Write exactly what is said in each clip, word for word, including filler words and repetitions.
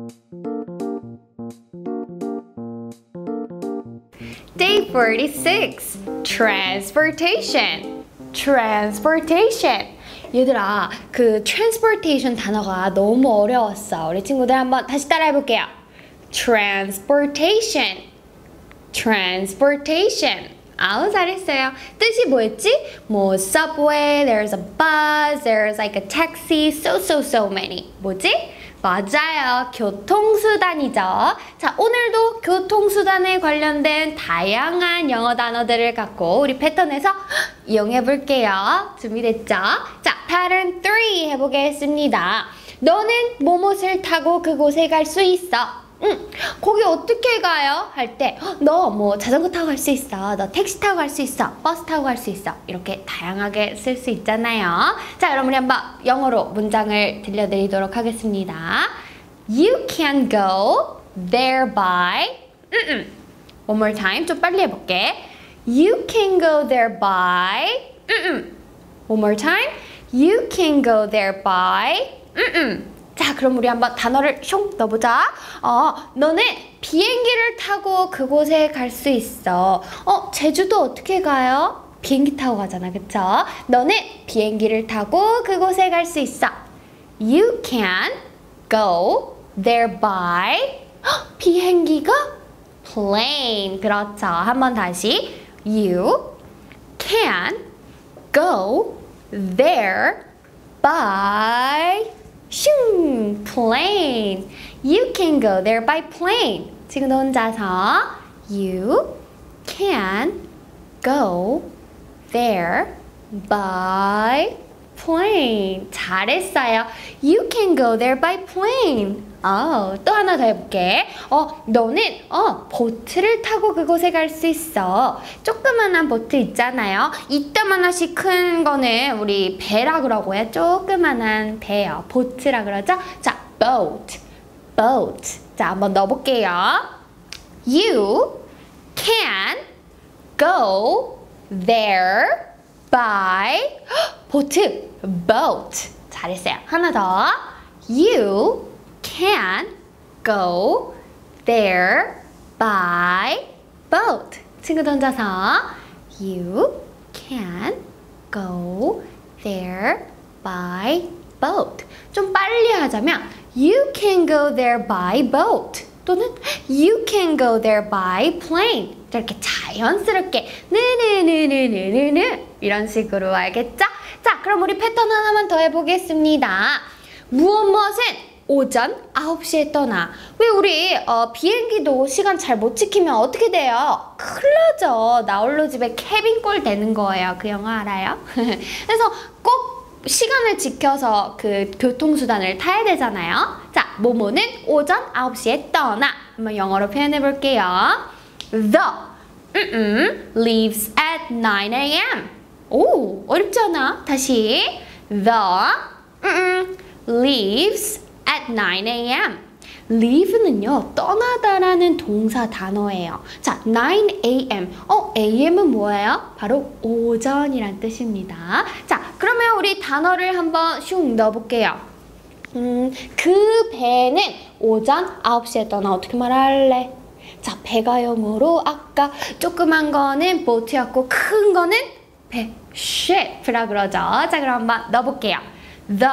Day forty-six. Transportation. Transportation. 얘들아, 그 transportation 단어가 너무 어려웠어. 우리 친구들 한번 다시 따라해 볼게요. Transportation. Transportation. 아우, 잘했어요. 뜻이 뭐였지? 뭐 subway, there's a bus, there's like a taxi, so so so many. 뭐지? 맞아요. 교통수단이죠. 자, 오늘도 교통수단에 관련된 다양한 영어 단어들을 갖고 우리 패턴에서 이용해 볼게요. 준비됐죠? 자, pattern three 해보겠습니다. 너는 뭐뭇을 타고 그곳에 갈 수 있어. 응, 거기 어떻게 가요? 할 때 너 뭐 자전거 타고 갈 수 있어, 너 택시 타고 갈 수 있어, 버스 타고 갈 수 있어, 이렇게 다양하게 쓸 수 있잖아요. 자, 그럼 우리 한번 영어로 문장을 들려드리도록 하겠습니다. You can go there by. 음, 음. One more time. 좀 빨리 해볼게. You can go there by. 음, 음. One more time. You can go there by. 음, 음. 자, 그럼 우리 한번 단어를 숑 넣어보자. 어, 너는 비행기를 타고 그곳에 갈 수 있어. 어, 제주도 어떻게 가요? 비행기 타고 가잖아, 그쵸? 너는 비행기를 타고 그곳에 갈 수 있어. You can go there by. 헉, 비행기가? plane. 그렇죠. 한번 다시. You can go there by. 슝! plane. You can go there by plane. 지금 혼자서 You can go there by plane. 잘했어요. You can go there by plane. 어, 또 하나 더 해볼게. 어, 너는 어, 보트를 타고 그곳에 갈 수 있어. 조그만한 보트 있잖아요. 이따만하시 큰 거는 우리 배라 그러고 해. 조그만한 배요. 보트라 그러죠? 자, boat, boat. 자, 한번 넣어볼게요. You can go there by 보트, boat. 잘했어요. 하나 더. You can go there by boat. 친구들 혼자서 You can go there by boat. 좀 빨리 하자면 You can go there by boat. 또는 You can go there by plane. 이렇게 자연스럽게 느느느느느느느 이런 식으로 알겠죠? 자, 그럼 우리 패턴 하나만 더 해보겠습니다. 무엇 무엇은 오전 아홉 시에 떠나. 왜 우리 어, 비행기도 시간 잘 못 지키면 어떻게 돼요? 큰일 나죠. 나홀로 집에 케빈 꼴 되는 거예요. 그 영화 알아요? 그래서 꼭 시간을 지켜서 그 교통수단을 타야 되잖아요. 자, 모모는 오전 아홉 시에 떠나. 한번 영어로 표현해 볼게요. The 음, leaves at nine a m 오, 어렵지 않아? 다시. The 음, leaves at nine a m leave는요, 떠나다라는 동사 단어예요. 자, nine a m 어, a.m은 뭐예요? 바로 오전이란 뜻입니다. 자, 그러면 우리 단어를 한번 슝 넣어볼게요. 음, 그 배는 오전 아홉 시에 떠나. 어떻게 말할래? 자, 배가 영어로 아까 조그만 거는 보트였고 큰 거는 배, ship라 그러죠. 자, 그럼 한번 넣어볼게요. The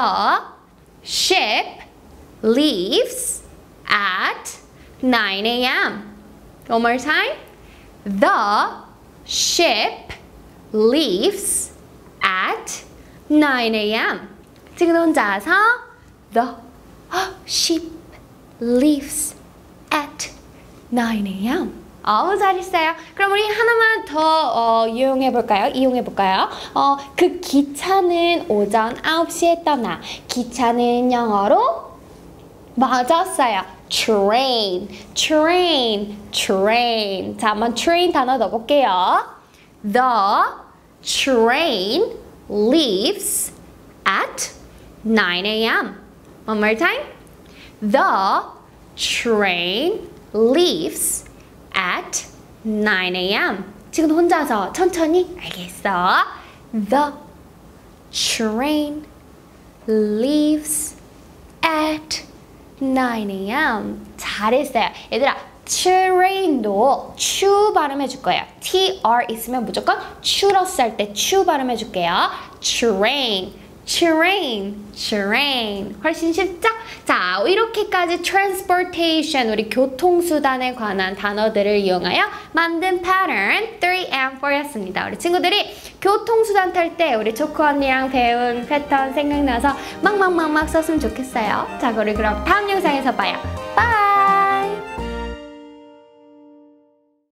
ship leaves at nine a m One more time. The ship leaves at nine a m 지금 혼자서 The ship leaves at nine a m 어우, 잘했어요. 그럼 우리 하나만 더 어, 이용해볼까요? 이용해볼까요? 어, 그 기차는 오전 아홉 시에 떠나. 기차는 영어로 맞았어요. train, train, train. 자, 한번 train 단어 넣어볼게요. The train leaves at nine a m One more time. The train leaves at nine a m 지금 혼자서 천천히 알겠어. The train leaves at nine a.m. 잘했어요. 얘들아, train도 추 발음해줄 거예요. tr 있으면 무조건 추러스 할 때 추 발음해줄게요. train, train, train. 훨씬 쉽죠? 자, 이렇게까지 transportation, 우리 교통수단에 관한 단어들을 이용하여 만든 pattern three and four였습니다. 우리 친구들이 교통수단 탈 때 우리 초코 언니랑 배운 패턴 생각나서 막막막막 썼으면 좋겠어요. 자, 우리 그럼 다음 영상에서 봐요. 바이!